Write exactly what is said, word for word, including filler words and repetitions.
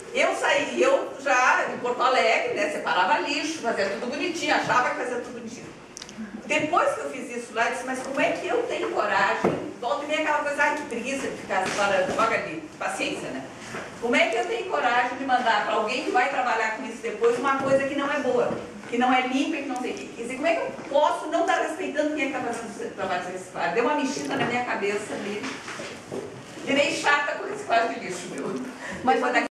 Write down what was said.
Eu saí, eu já em Porto Alegre, né, separava lixo, fazia tudo bonitinho, achava que fazia tudo bonitinho. Depois que eu fiz isso lá, eu disse, mas como é que eu tenho coragem? Volta e vem aquela coisa, ai que preguiça de ficar separando, joga ali, paciência, né? Como é que eu tenho coragem de mandar para alguém que vai trabalhar com isso depois uma coisa que não é boa, que não é limpa e que não sei o quê? Quer dizer, como é que eu posso não estar respeitando quem é que está fazendo esse trabalho de reciclagem? Deu uma mexida na minha cabeça ali. Virei chata com reciclagem de lixo, viu? Mas